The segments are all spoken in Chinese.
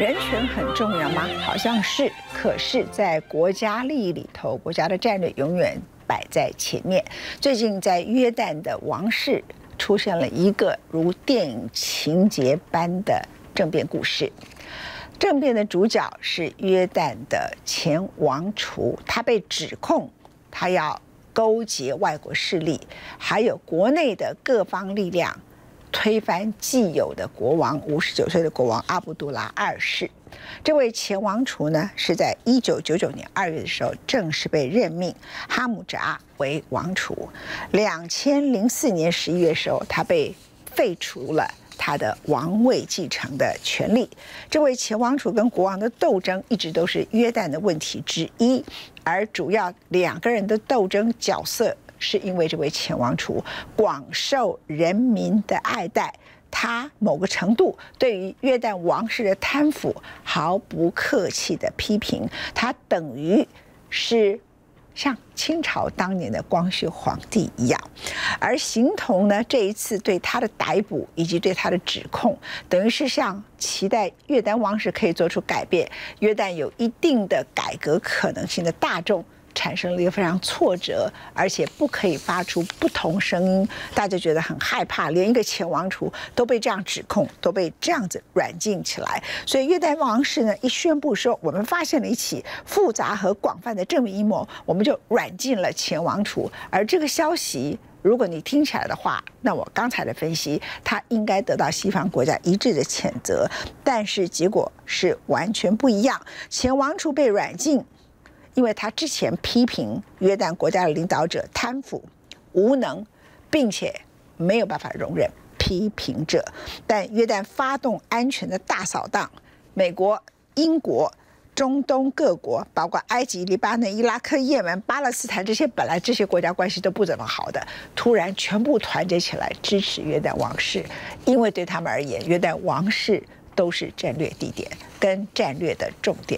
人权很重要吗？好像是，可是，在国家利益里头，国家的战略永远摆在前面。最近在约旦的王室出现了一个如电影情节般的政变故事。政变的主角是约旦的前王储，他被指控他要勾结外国势力，还有国内的各方力量，推翻既有的国王59岁的国王阿卜杜拉2世。这位前王储呢，是在1999年2月的时候正式被任命哈姆扎为王储。2004年11月的时候，他被废除了他的王位继承的权利。这位前王储跟国王的斗争一直都是约旦的问题之一，而主要两个人的斗争角色，是因为这位前王储广受人民的爱戴，他某个程度对于约旦王室的贪腐毫不客气的批评，他等于是像清朝当年的光绪皇帝一样。而形同呢，这一次对他的逮捕以及对他的指控，等于是像期待约旦王室可以做出改变，约旦有一定的改革可能性的大众产生了一个非常挫折，而且不可以发出不同声音，大家觉得很害怕，连一个前王储都被这样指控，都被这样子软禁起来。所以约旦王室呢一宣布说，我们发现了一起复杂和广泛的政治阴谋，我们就软禁了前王储。而这个消息，如果你听起来的话，那我刚才的分析，他应该得到西方国家一致的谴责，但是结果是完全不一样。前王储被软禁，因为他之前批评约旦国家的领导者贪腐无能，并且没有办法容忍批评者。但约旦发动安全的大扫荡，美国、英国、中东各国，包括埃及、黎巴嫩、伊拉克、也门、巴勒斯坦，这些本来这些国家关系都不怎么好的，突然全部团结起来支持约旦王室，因为对他们而言，约旦王室都是战略地点跟战略的重点。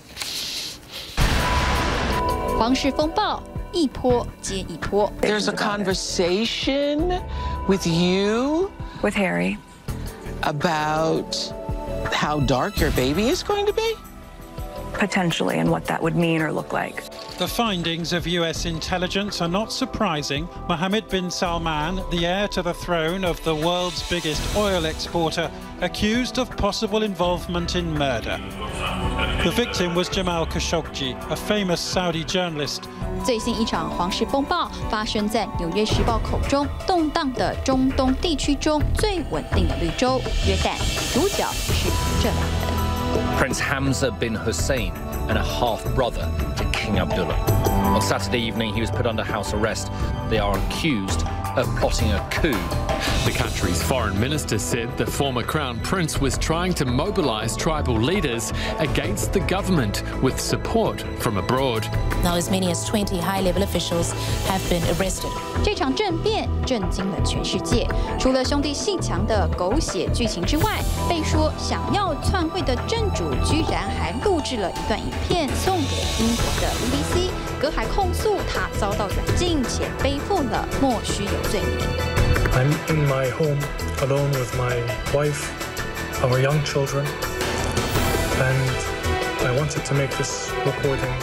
皇室风暴一波接一波。 There's a conversation with you, with Harry, about how dark your baby is going to be? Potentially, and what that would mean or look like. The findings of US intelligence are not surprising. Mohammed bin Salman, the heir to the throne of the world's biggest oil exporter, accused of possible involvement in murder. The victim was Jamal Khashoggi, a famous Saudi journalist. 最新一场皇室风暴发生在《纽约时报》口中动荡的中东地区中最稳定的绿洲约旦，主角是这两人。 Prince Hamza bin Hussein and a half-brother to King Abdullah. On Saturday evening, he was put under house arrest. They are accused of plotting a coup. The country's foreign minister said the former crown prince was trying to mobilize tribal leaders against the government with support from abroad. Now, as many as 20 high-level officials have been arrested. 这场政变震惊了全世界，除了兄弟阋墙的狗血剧情之外，被说想要篡位的正主居然还录制了一段影片送给英国的 BBC， 隔海控诉他遭到软禁且背负了莫须有罪名。 I'm in my home alone with my wife, our young children, and I wanted to make this recording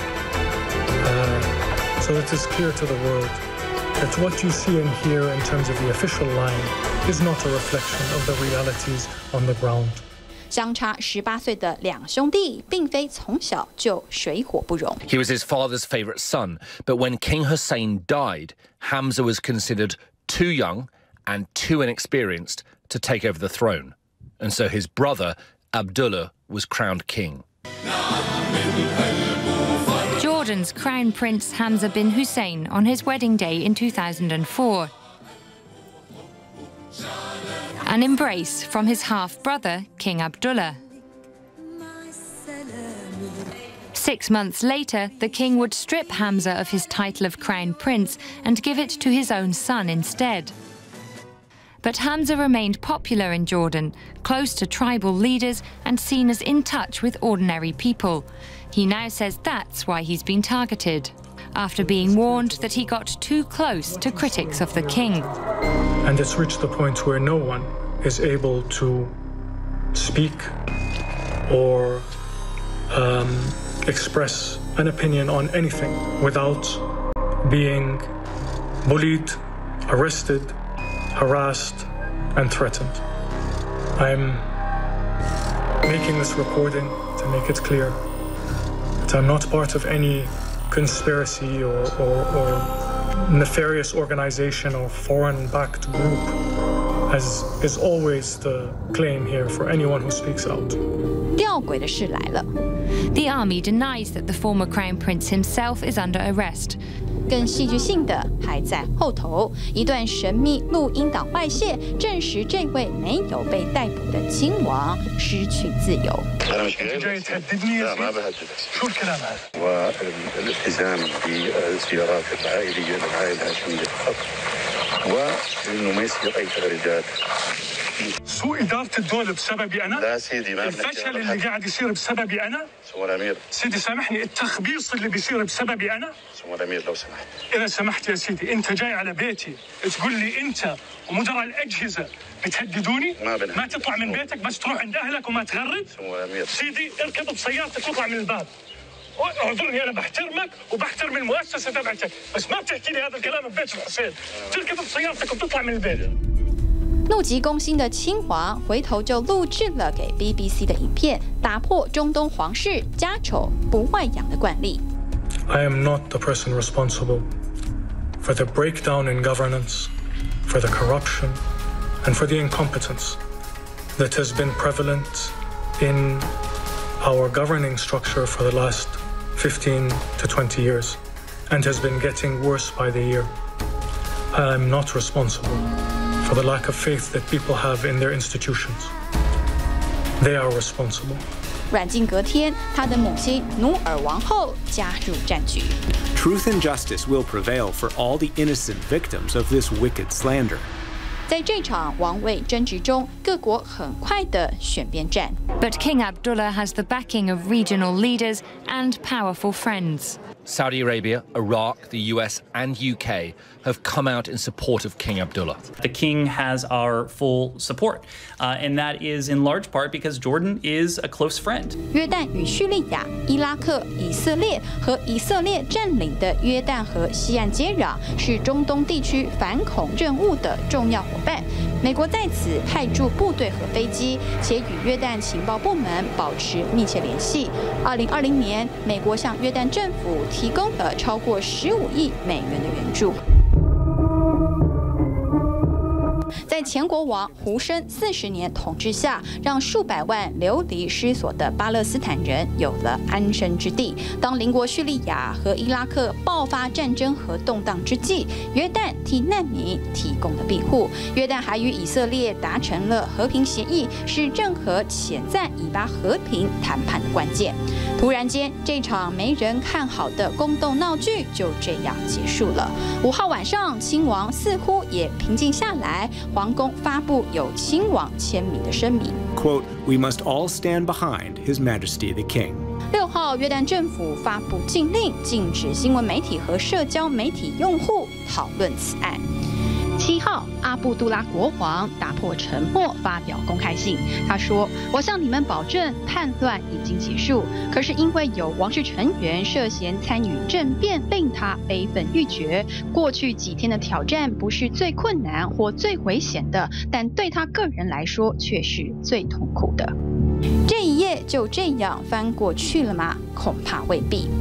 so it is clear to the world that what you see and hear in terms of the official line is not a reflection of the realities on the ground. 相差18岁的两兄弟，并非从小就水火不容。 He was his father's favourite son, but when King Hussein died, Hamza was considered too young and too inexperienced to take over the throne, and so his brother Abdullah was crowned king. Jordan's Crown Prince Hamza bin Hussein on his wedding day in 2004. An embrace from his half-brother, King Abdullah. 6 months later, the king would strip Hamza of his title of Crown Prince and give it to his own son instead. But Hamza remained popular in Jordan, close to tribal leaders and seen as in touch with ordinary people. He now says that's why he's been targeted, after being warned that he got too close to critics of the king. And it's reached the point where no one is able to speak or express an opinion on anything without being bullied, arrested, harassed, and threatened. I'm making this recording to make it clear that I'm not part of any conspiracy or nefarious organization or foreign-backed group, as is always the claim here for anyone who speaks out. 吊诡的事来了 The army denies that the former Crown Prince himself is under arrest. 更戏剧性的还在后头，一段神秘录音档外泄，证实这位没有被逮捕的亲王失去自由。 جاي تهددني يا سيدي؟ لا ما بهددك. شو الكلام هذا؟ والالتزام بالزيارات العائليه للعائله الهاشميه فقط، وانه ما يصير اي تغريدات. سوء إدارة الدولة بسببي أنا؟ لا سيدي ما الفشل اللي قاعد يصير بسببي أنا؟ سمو الأمير سيدي سامحني، التخبيص اللي بيصير بسببي أنا؟ سمو الأمير لو سمحت. إذا سمحت يا سيدي، أنت جاي على بيتي تقول لي أنت ومدراء الأجهزة بتهددوني؟ ما تطلع من بيتك، بس تروح عند أهلك وما تغرد؟ سمو الأمير سيدي اركض بسيارتك واطلع من الباب. اعذرني انا بحترمك وبحترم المؤسسه تبعتك، بس ما بتحكي لي هذا الكلام ببيت الحسين، تركض بسيارتك وبتطلع من البيت. 怒急攻心的亲王回头就录制了给 BBC 的影片，打破中东皇室家丑不外扬的惯例。 I am not the person responsible for the breakdown in governance, for the corruption, and for the incompetence that has been prevalent in our governing structure for the last 15 to 20 years, and has been getting worse by the year. I am not responsible for the lack of faith that people have in their institutions. They are responsible. 软禁隔天，他的母亲努尔王后加入战局。 Truth and justice will prevail for all the innocent victims of this wicked slander. 在这场王位争执中，各国很快的选边站。 But King Abdullah has the backing of regional leaders and powerful friends. Saudi Arabia, Iraq, the US, and UK have come out in support of King Abdullah. The king has our full support, and that is in large part because Jordan is a close friend. 约旦与叙利亚、伊拉克、以色列和以色列占领的约旦河西岸接壤，是中东地区反恐任务的重要伙伴。美国在此派驻部队和飞机，且与约旦情报部门保持密切联系。2020年，美国向约旦政府提供了超过15亿美元的援助。在前国王胡申40年统治下，让数百万流离失所的巴勒斯坦人有了安身之地。当邻国叙利亚和伊拉克爆发战争和动荡之际，约旦替难民提供了庇护。约旦还与以色列达成了和平协议，是任何潜在以巴和平谈判的关键。突然间，这场没人看好的宫斗闹剧就这样结束了。5号晚上，亲王似乎也平静下来。皇宫发布有亲王签名的声明 ，Quote, "We must all stand behind His Majesty the King." 6号，约旦政府发布禁令，禁止新闻媒体和社交媒体用户讨论此案。7号，阿布杜拉国王打破沉默，发表公开信。他说：“我向你们保证，叛乱已经结束。可是因为有王室成员涉嫌参与政变，令他悲愤欲绝。过去几天的挑战不是最困难或最危险的，但对他个人来说却是最痛苦的。”这一页就这样翻过去了吗？恐怕未必。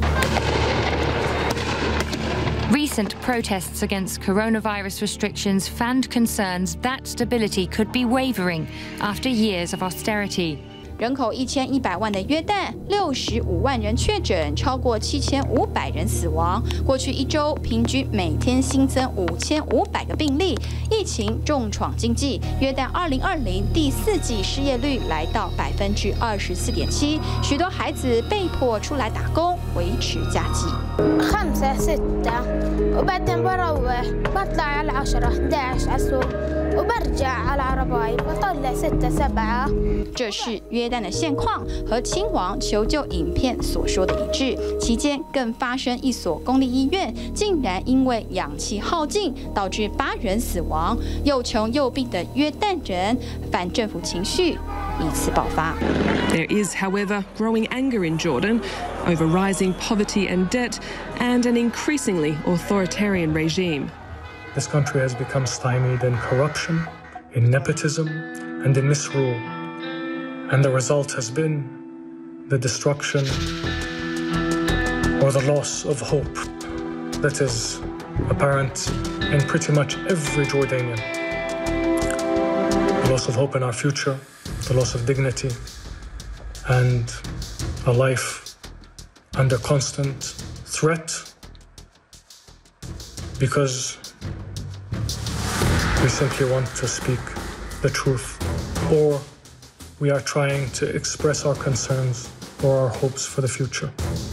Recent protests against coronavirus restrictions fanned concerns that stability could be wavering after years of austerity. 人口1100万的约旦，65万人确诊，超过7500人死亡。过去1周，平均每天新增5500个病例。疫情重创经济，约旦2020第4季失业率来到24.7%，许多孩子被迫出来打工维持家计。 5 6 وبعدين بروح بطلع على 10 11 على السوق وبرجع على عرباي بطلع 6 7. 这是约旦的现况，和亲王求救影片所说的一致。期间更发生一所公立医院竟然因为氧气耗尽，导致8人死亡。又穷又病的约旦人反政府情绪以此爆发。 There is, however, growing anger in Jordan over rising poverty and debt and an increasingly authoritarian regime. This country has become stymied in corruption, in nepotism, and in misrule. And the result has been the destruction or the loss of hope that is apparent in pretty much every Jordanian. The loss of hope in our future, the loss of dignity, and a life under constant threat because we simply want to speak the truth, or we are trying to express our concerns or our hopes for the future.